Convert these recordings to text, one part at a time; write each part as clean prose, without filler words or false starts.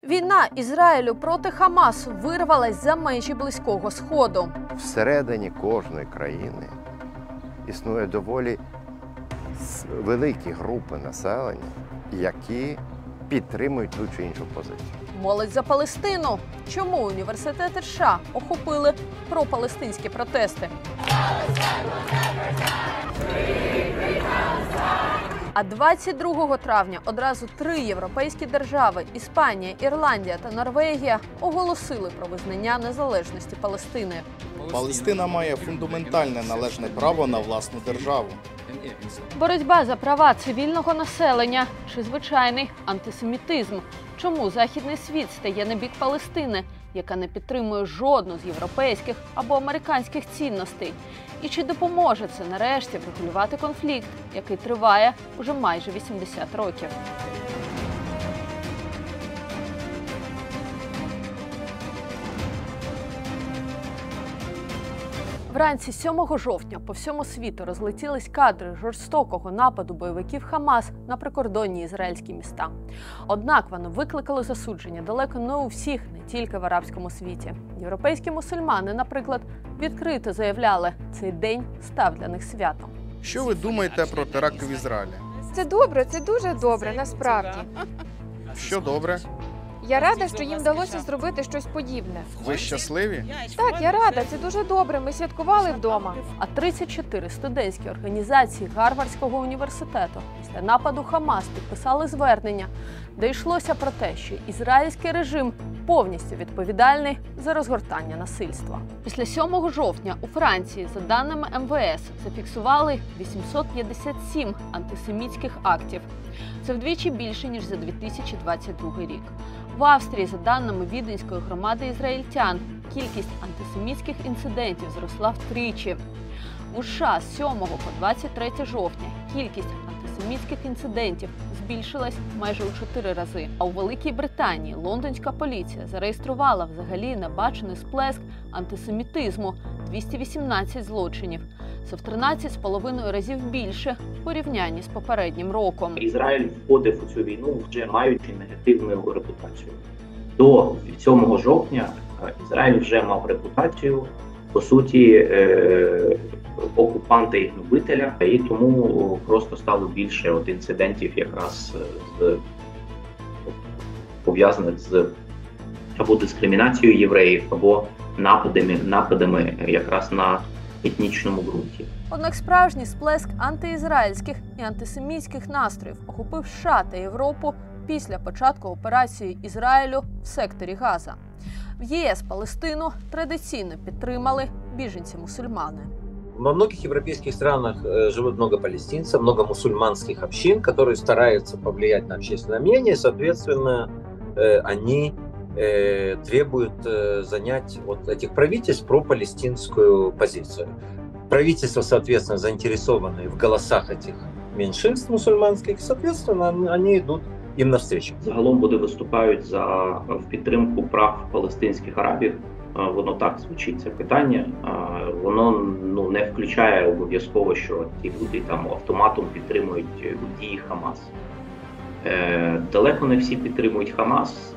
Війна Ізраїлю проти Хамасу вирвалась за межі Близького Сходу. Всередині кожної країни існує доволі великі групи населення, які підтримують ту чи іншу позицію. Молодь за Палестину. Чому університети США охопили пропалестинські протести? А 22 травня одразу 3 європейські держави – Іспанія, Ірландія та Норвегія – оголосили про визнання незалежності Палестини. Палестина має фундаментальне належне право на власну державу. Боротьба за права цивільного населення чи звичайний антисемітизм? Чому західний світ стає на бік Палестини, яка не підтримує жодну з європейських або американських цінностей? І чи допоможе це нарешті врегулювати конфлікт, який триває уже майже 80 років? Вранці 7 жовтня по всьому світу розлетілись кадри жорстокого нападу бойовиків Хамас на прикордонні ізраїльські міста. Однак вони викликали засудження далеко не у всіх, не тільки в арабському світі. Європейські мусульмани, наприклад, відкрито заявляли, цей день став для них святом. Що ви думаєте про теракт в Ізраїлі? Це добре, це дуже добре, насправді. Що добре? Я рада, що їм вдалося зробити щось подібне. Ви щасливі? Так, я рада, це дуже добре, ми святкували вдома. А 34 студентські організації Гарвардського університету після нападу Хамас підписали звернення, де йшлося про те, що ізраїльський режим повністю відповідальний за розгортання насильства. Після 7 жовтня у Франції, за даними МВС, зафіксували 857 антисемітських актів. Це вдвічі більше, ніж за 2022 рік. В Австрії, за даними Віденської громади ізраїльтян, кількість антисемітських інцидентів зросла втричі. У США з 7 по 23 жовтня кількість антисемітських інцидентів збільшилась майже у 4 рази. А у Великій Британії лондонська поліція зареєструвала взагалі небачений сплеск антисемітизму – 218 злочинів. Це в 13,5 разів більше в порівнянні з попереднім роком. Ізраїль входив у цю війну вже маючи негативну репутацію. До 7 жовтня Ізраїль вже мав репутацію, по суті, окупанта і гнобителя, і тому просто стало більше інцидентів якраз пов'язаних з або дискримінацією євреїв, або нападами якраз на етнічному ґрунті. Однак справжній сплеск антиізраїльських і антисемітських настроїв охопив США та Європу після початку операції Ізраїлю в секторі Газа. В ЄС Палестину традиційно підтримали біженці-мусульмани. Во многих европейских странах живут много палестинцев, много мусульманских общин, которые стараются повлиять на общественное мнение, и, соответственно, они требуют занять от этих правительств пропалестинскую позицию. Правительства, соответственно, заинтересованы в голосах этих меньшинств мусульманских, соответственно, они идут їм навстрічу. Загалом вони виступають в підтримку прав палестинських арабів. Воно так звучить, це питання. Воно не включає обов'язково, що ті люди там автоматом підтримують дії Хамас. Далеко не всі підтримують Хамас.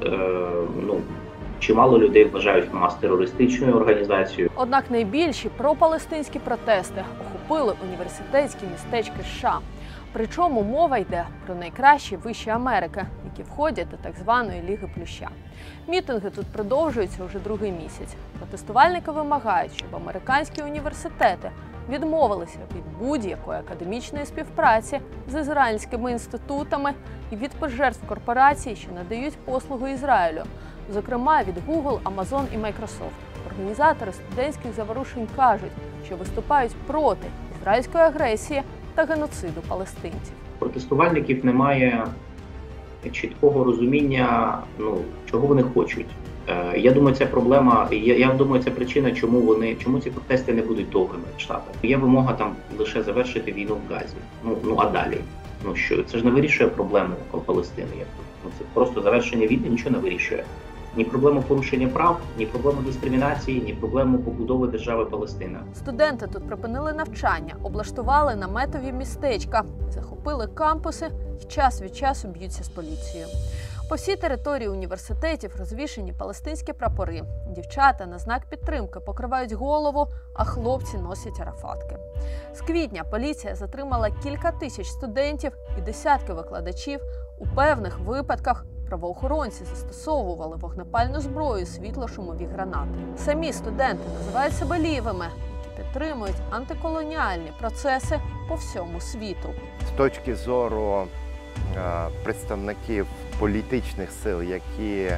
Чимало людей вважають Хамас терористичною організацією. Однак найбільші пропалестинські протести охопили університетські містечки США. Причому мова йде про найкращі виші Америки, які входять до так званої Ліги Плюща. Мітинги тут продовжуються вже другий місяць. Протестувальники вимагають, щоб американські університети відмовилися від будь-якої академічної співпраці з ізраїльськими інститутами і від пожертв корпорацій, що надають послугу Ізраїлю, зокрема від Google, Amazon і Microsoft. Організатори студентських заворушень кажуть, що виступають проти ізраїльської агресії та геноциду палестинців. Протестувальників немає чіткого розуміння, чого вони хочуть. Я думаю, це проблема, я думаю, це причина, чому ці протести не будуть довгими в Штатах. Є вимога там лише завершити війну в Газі. А далі? Що? Це ж не вирішує проблему Палестини. Це просто завершення війни нічого не вирішує. Ні проблему порушення прав, ні проблему дискримінації, ні проблему побудови держави Палестина. Студенти тут припинили навчання, облаштували наметові містечка, захопили кампуси і час від часу б'ються з поліцією. По всій території університетів розвішені палестинські прапори. Дівчата на знак підтримки покривають голову, а хлопці носять арафатки. З квітня поліція затримала кілька тисяч студентів і десятки викладачів. У певних випадках правоохоронці застосовували вогнепальну зброю, світло-шумові гранати. Самі студенти називають себе лівими, які підтримують антиколоніальні процеси по всьому світу. З точки зору представників політичних сил, які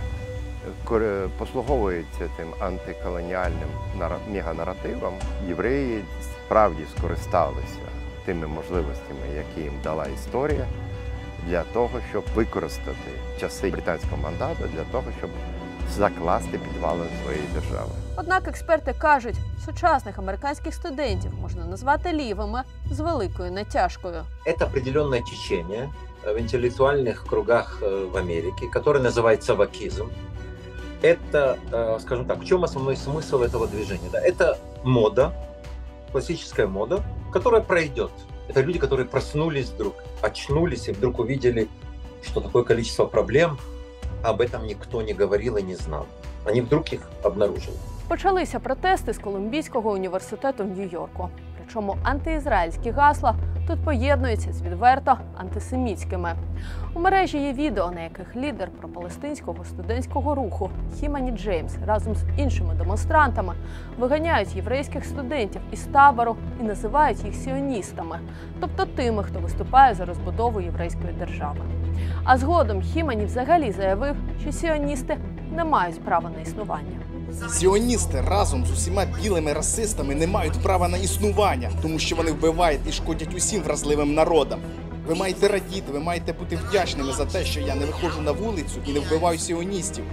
послуговуються тим антиколоніальним меганаративом, євреї справді скористалися тими можливостями, які їм дала історія, для того, щоб використати часи британського мандату, для того, щоб закласти підвалини своєї держави. Однак експерти кажуть, сучасних американських студентів можна назвати лівими з великою натяжкою. Это определенное течение в интеллектуальных кругах в Америке, которое называется вакизм. Это, скажем так, в чем основной смысл этого движения? Да, это мода, классическая мода, которая пройдет. Это люди, которые проснулись вдруг, очнулись и вдруг увидели, что такое количество проблем, об этом никто не говорил и не знал. Они вдруг их обнаружили. Почалися протести з Колумбійського університету в Нью-Йорку. Причому антиізраїльські гасла тут поєднуються з відверто антисемітськими. У мережі є відео, на яких лідер пропалестинського студентського руху Хімані Джеймс разом з іншими демонстрантами виганяють єврейських студентів із табору і називають їх сіоністами, тобто тими, хто виступає за розбудову єврейської держави. А згодом Хімані взагалі заявив, що сіоністи не мають права на існування. Сіоністи разом з усіма білими расистами не мають права на існування, тому що вони вбивають і шкодять усім вразливим народам. Ви маєте радіти, ви маєте бути вдячними за те, що я не виходжу на вулицю і не вбиваю сіоністів.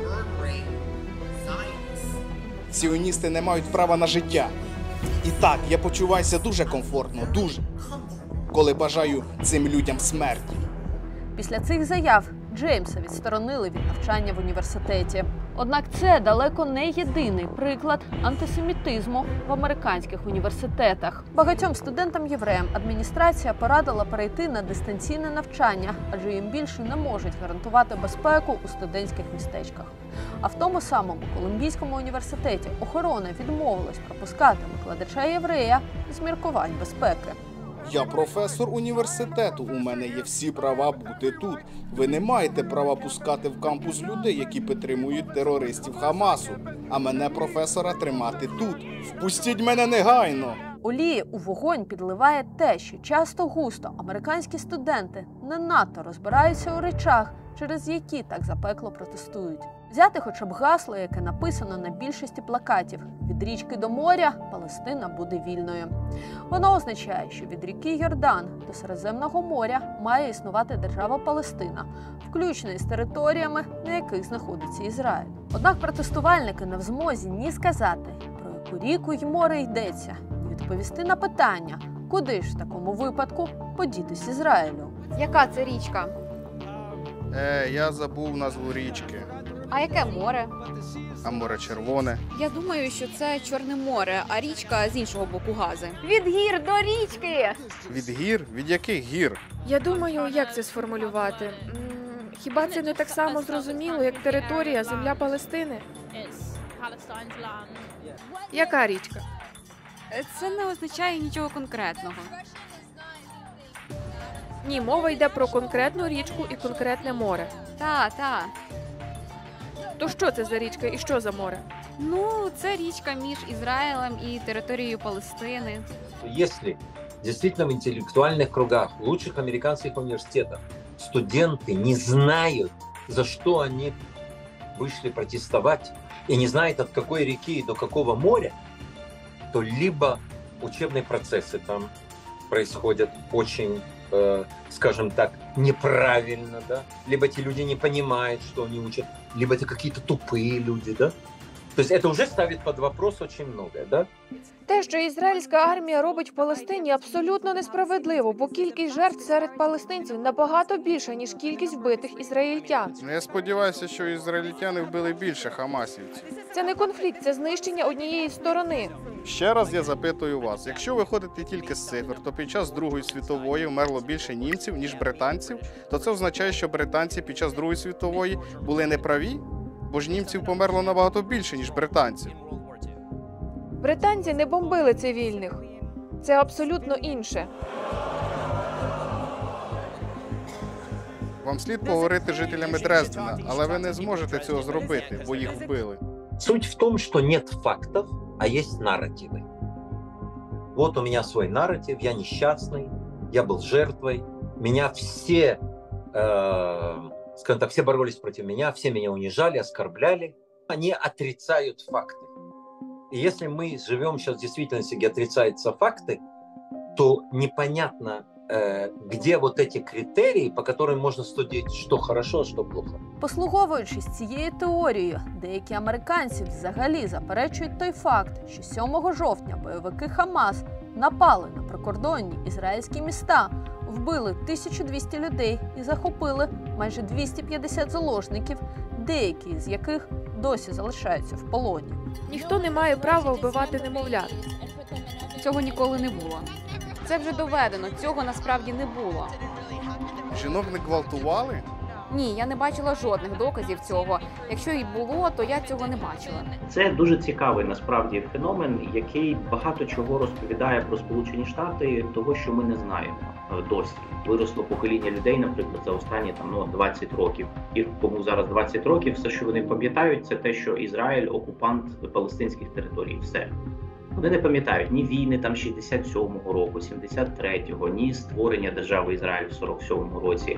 Сіоністи не мають права на життя. І так, я почуваюся дуже комфортно, дуже, коли бажаю цим людям смерті. Після цих заяв Джеймса відсторонили від навчання в університеті. Однак це далеко не єдиний приклад антисемітизму в американських університетах. Багатьом студентам-євреям адміністрація порадила перейти на дистанційне навчання, адже їм більше не можуть гарантувати безпеку у студентських містечках. А в тому самому Колумбійському університеті охорона відмовилась пропускати викладача-єврея з міркувань безпеки. Я професор університету, у мене є всі права бути тут. Ви не маєте права пускати в кампус людей, які підтримують терористів Хамасу, а мене, професора, тримати тут. Впустіть мене негайно! Олії у вогонь підливає те, що часто-густо американські студенти не надто розбираються у речах, через які так запекло протестують. Взяти хоча б гасло, яке написано на більшості плакатів «Від річки до моря Палестина буде вільною». Воно означає, що від ріки Йордан до Середземного моря має існувати держава Палестина, включно із територіями, на яких знаходиться Ізраїль. Однак протестувальники не в змозі ні сказати, про яку ріку й море йдеться, ні відповісти на питання, куди ж в такому випадку подітись Ізраїлю. Яка це річка? Я забув назву річки. А яке море? А море червоне. Я думаю, що це Чорне море, а річка з іншого боку Гази. Від гір до річки! Від гір? Від яких гір? Я думаю, як це сформулювати? Хіба це не так само зрозуміло, як територія, земля Палестини? Яка річка? Це не означає нічого конкретного. Ні, мова йде про конкретну річку і конкретне море. Та. То що це за річка і що за море? Ну, це річка між Ізраїлем і територією Палестини. Если действительно в интеллектуальных кругах, в лучших американских университетах студенты не знают, за что они вышли протестовать, и не знают, от какой реки и до какого моря, то либо учебные процессы там происходят очень, скажем так, неправильно, да? Либо эти люди не понимают, что они учат, либо это какие-то тупые люди, да? То есть это уже ставит под вопрос очень многое, да? Те, що ізраїльська армія робить в Палестині, абсолютно несправедливо, бо кількість жертв серед палестинців набагато більша, ніж кількість вбитих ізраїльтян. Я сподіваюся, що ізраїльтяни вбили більше хамасівців. Це не конфлікт, це знищення однієї сторони. Ще раз я запитую вас, якщо ви ходите тільки з цифр, то під час Другої світової вмерло більше німців, ніж британців, то це означає, що британці під час Другої світової були неправі, бо ж німців померло набагато більше, ніж британців. Британці не бомбили цивільних. Це абсолютно інше. Вам слід поговорити з жителями Дрездена, але ви не зможете цього зробити, бо їх вбили. Суть в том, что нет фактов, а есть нарративы. Вот у меня свой нарратив, я несчастный, я был жертвой, меня все, скажем так, все боролись против меня, все меня унижали, оскорбляли. Они отрицают факты. И если мы живем сейчас в действительности, где отрицаются факты, то непонятно, где вот эти критерии, по которым можно судить, что хорошо, а что плохо. Послуговуючись цією теорією, деякі американці взагалі заперечують той факт, що 7 жовтня бойовики Хамас напали на прикордонні ізраїльські міста, вбили 1200 людей і захопили майже 250 заложників, деякі з яких досі залишаються в полоні. Ніхто не має права вбивати немовлят. Цього ніколи не було. Це вже доведено, цього насправді не було. Жінок не гвалтували? Ні, я не бачила жодних доказів цього. Якщо і було, то я цього не бачила. Це дуже цікавий насправді феномен, який багато чого розповідає про Сполучені Штати, того, що ми не знаємо досі. Виросло покоління людей, наприклад, за останні 20 років. І кому зараз 20 років, все, що вони пам'ятають, це те, що Ізраїль окупант палестинських територій. Все. Вони не пам'ятають ні війни 67-го року, 73-го, ні створення держави Ізраїль в 47-му році.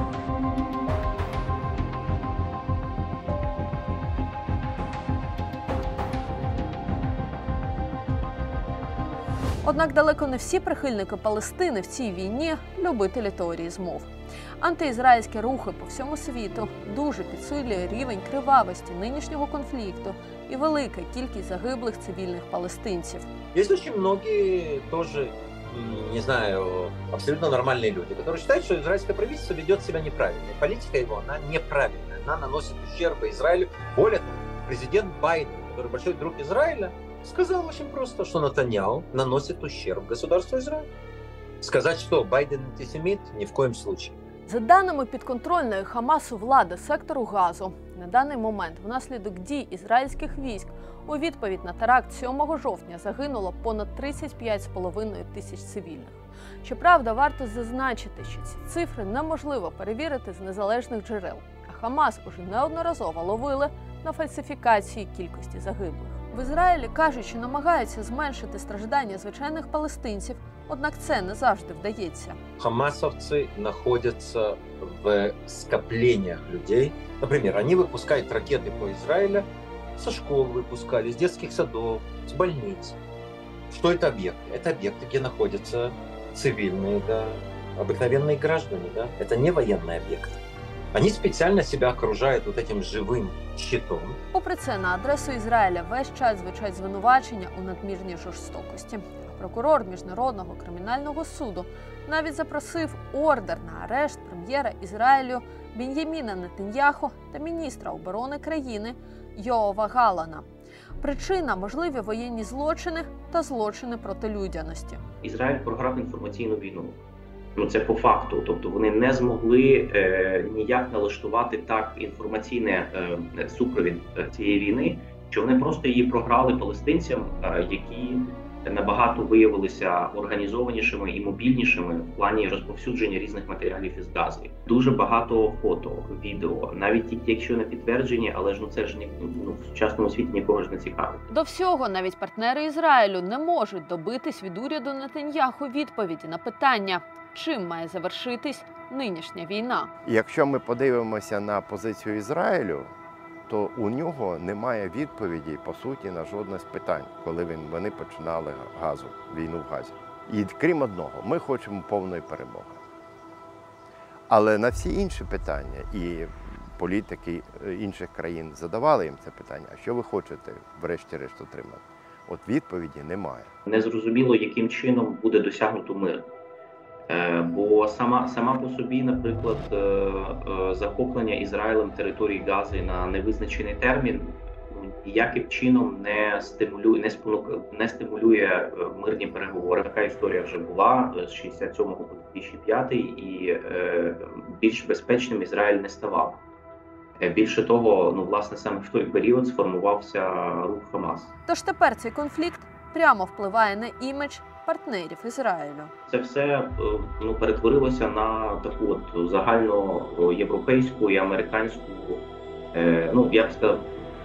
Однак далеко не всі прихильники Палестини в цій війні – любителі теорії змов. Антиізраїльські рухи по всьому світу дуже підсилює рівень кривавості нинішнього конфлікту і велика кількість загиблих цивільних палестинців. Есть очень многие тоже, не знаю, абсолютно нормальные люди, которые считают, что израильское правительство ведет себя неправильно. Политика его, она неправильная, она наносит ущерб Израилю. Более того, президент Байден, который большой друг Израиля, сказал очень просто, что Нетаньяху наносит ущерб государству Израиль. Сказать, что Байден антисемит, ни в коем случае. За даними підконтрольної Хамасу влади сектору Газу, на даний момент внаслідок дій ізраїльських військ у відповідь на теракт 7 жовтня загинуло понад 35,5 тисяч цивільних. Щоправда, варто зазначити, що ці цифри неможливо перевірити з незалежних джерел, а Хамас уже неодноразово ловили на фальсифікації кількості загиблих. В Ізраїлі кажуть, що намагаються зменшити страждання звичайних палестинців, однак це не завжди вдається. Хамасовцы находятся в скоплениях людей. Например, они выпускают ракеты по Израилю, со школ выпускали, с детских садов, с больниц. Что это объекты? Это объекты, где находятся цивильные, да, обыкновенные граждане. Да? Это не военные объекты. Они специально себя окружают вот этим живым щитом. Попри це, на адресу Ізраїля весь час звучать звинувачення у надмірній жорстокості. Прокурор Міжнародного кримінального суду навіть запросив ордер на арешт прем'єра Ізраїлю Бін'яміна Нетаньяху та міністра оборони країни Йоава Галана. Причина – можливі воєнні злочини та злочини проти людяності. Ізраїль програв інформаційну війну. Це по факту. Тобто вони не змогли ніяк налаштувати так інформаційний супровід цієї війни, що вони просто її програли палестинцям, які набагато виявилися організованішими і мобільнішими в плані розповсюдження різних матеріалів із Гази. Дуже багато фото, відео, навіть ті, якщо не підтверджені, але ж це ж в сучасному світі нікого ж не цікавить. До всього навіть партнери Ізраїлю не можуть добитись від уряду Нетаньяху відповіді на питання, чим має завершитись нинішня війна. Якщо ми подивимося на позицію Ізраїлю, то у нього немає відповіді, по суті, на жодне з питань, коли вони починали війну в Газі. І крім одного, ми хочемо повної перемоги. Але на всі інші питання, і політики інших країн задавали їм це питання, а що ви хочете врешті-решт отримати? От відповіді немає. Незрозуміло, яким чином буде досягнуто мир. Бо сама по собі, наприклад, захоплення Ізраїлем території Гази на невизначений термін ніяким чином не стимулює мирні переговори. Така історія вже була з 67 по 2005, і більш безпечним Ізраїль не ставав. Більше того, власне, саме в той період сформувався рух Хамас. Тож тепер цей конфлікт прямо впливає на імідж партнерів Ізраїлю. Це все перетворилося на таку от загальноєвропейську і американську, я б сказав,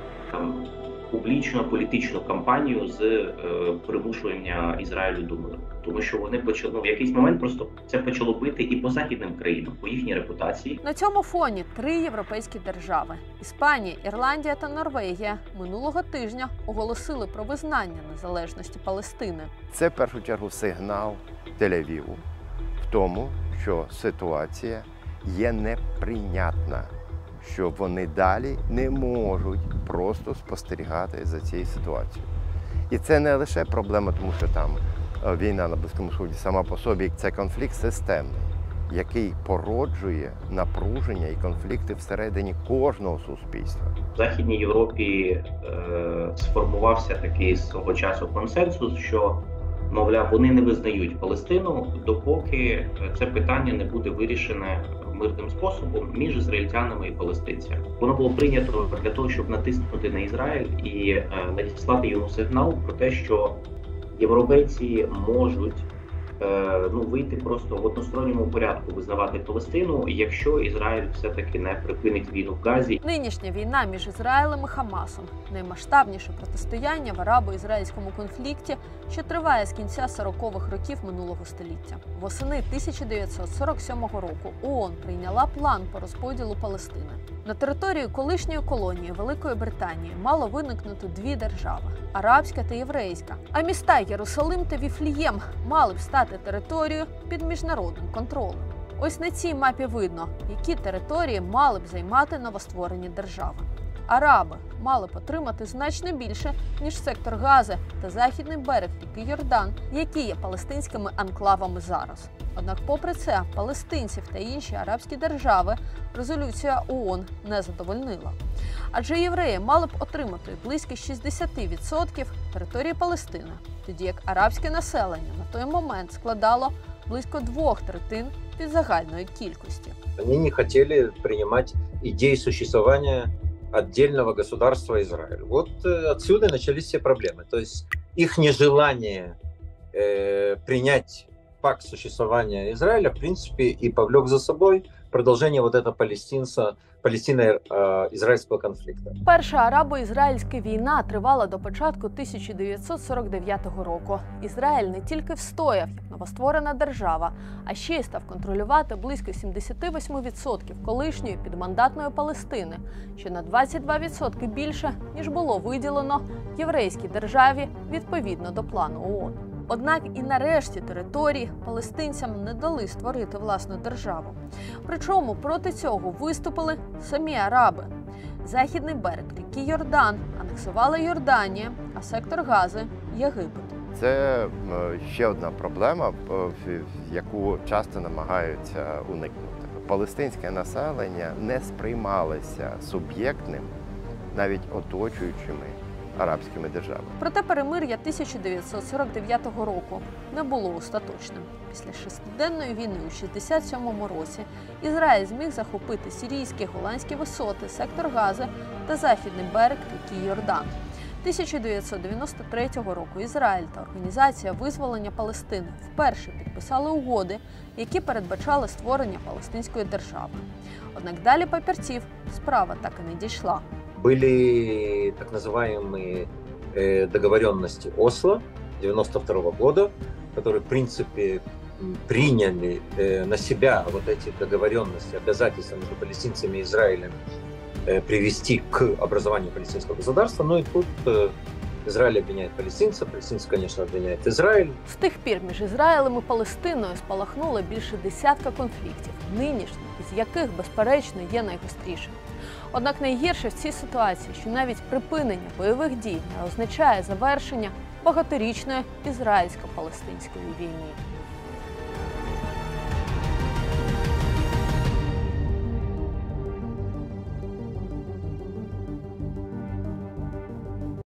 публічно-політичну кампанію з примушування Ізраїлю до миру. Тому що вони почали, в якийсь момент просто це почало бити і по західним країнам, по їхній репутації. На цьому фоні 3 європейські держави – Іспанія, Ірландія та Норвегія – минулого тижня оголосили про визнання незалежності Палестини. Це, в першу чергу, сигнал Тель-Авіву в тому, що ситуація є неприйнятна, що вони далі не можуть просто спостерігати за цією ситуацією. І це не лише проблема, тому що там війна на Близькому Сході сама по собі, це конфлікт системний, який породжує напруження і конфлікти всередині кожного суспільства. В Західній Європі сформувався такий свого часу консенсус, що, мовляв, вони не визнають Палестину, допоки це питання не буде вирішене мирним способом між ізраїльтянами і палестинцями. Воно було прийнято для того, щоб натиснути на Ізраїль і надіслати йому сигнал про те, що європейці можуть вийти просто в односторонньому порядку визнавати Палестину, якщо Ізраїль все-таки не припинить війну в Газі. Нинішня війна між Ізраїлем і Хамасом – наймасштабніше протистояння в арабо-ізраїльському конфлікті, що триває з кінця 40-х років минулого століття. Восени 1947 року ООН прийняла план по розподілу Палестини. На території колишньої колонії Великої Британії мало виникнути 2 держави – арабська та єврейська. А міста Єрусалим та Віфлієм мали б стати територією під міжнародним контролем. Ось на цій мапі видно, які території мали б займати новостворені держави. Араби мали б отримати значно більше, ніж сектор Гази та західний берег ріки Йордан, які є палестинськими анклавами зараз. Однак, попри це, палестинців та інші арабські держави резолюція ООН не задовольнила. Адже євреї мали б отримати близько 60% території Палестини, тоді як арабське населення на той момент складало близько 2/3 від загальної кількості. Вони не хотіли приймати ідею существування отдельного государства Израиль. Вот отсюда начались все проблемы. То есть их нежелание принять факт существования Израиля, в принципе, и повлек за собой продовження вот этого палестино-ізраїльського конфлікту. Перша арабо-ізраїльська війна тривала до початку 1949 року. Ізраїль не тільки встояв як новостворена держава, а ще й став контролювати близько 78% колишньої підмандатної Палестини, що на 22% більше, ніж було виділено єврейській державі відповідно до плану ООН. Однак і нарешті території палестинцям не дали створити власну державу. Причому проти цього виступили самі араби. Західний берег ріки Йордан анексувала Йорданія, а сектор Гази – Єгипет. Це ще одна проблема, яку часто намагаються уникнути. Палестинське населення не сприймалося суб'єктним, навіть оточуючими арабськими державами. Проте перемир'я 1949 року не було остаточним. Після шестиденної війни у 1967 році Ізраїль зміг захопити сирійські голландські висоти, сектор Гази та західний берег ріки Йордан. 1993 року Ізраїль та Організація визволення Палестини вперше підписали угоди, які передбачали створення палестинської держави. Однак далі папірців справа так і не дійшла. Были так называемые договоренности Осло 1992 года, которые, в принципе, приняли на себя вот эти договоренности, обязательства между палестинцами и Израилем привести к образованию палестинского государства. Ну и тут Израиль обвиняет палестинцев, конечно, обвиняют Израиль. З тих пір між Ізраїлем і Палестиною спалахнуло більше десятка конфліктів, нинішній із яких, безперечно, є найгострішим. Однак найгірше в цій ситуації, що навіть припинення бойових дій не означає завершення багаторічної ізраїльсько-палестинської війни.